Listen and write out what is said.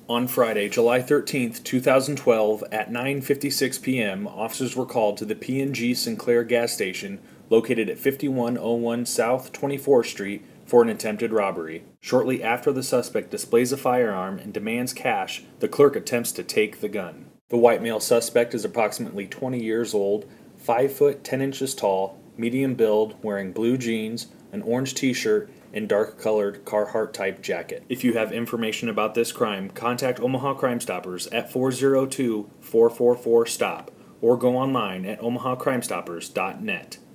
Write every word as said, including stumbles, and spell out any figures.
On Friday, July thirteenth, two thousand twelve, at nine fifty-six p m, officers were called to the P and G Sinclair gas station located at fifty-one oh one South twenty-fourth Street for an attempted robbery. Shortly after the suspect displays a firearm and demands cash, the clerk attempts to take the gun. The white male suspect is approximately twenty years old, five foot ten inches tall, medium build, wearing blue jeans, an orange t-shirt, and dark-colored Carhartt type jacket. If you have information about this crime, contact Omaha Crime Stoppers at four oh two, four four four, STOP or go online at omaha crime stoppers dot net.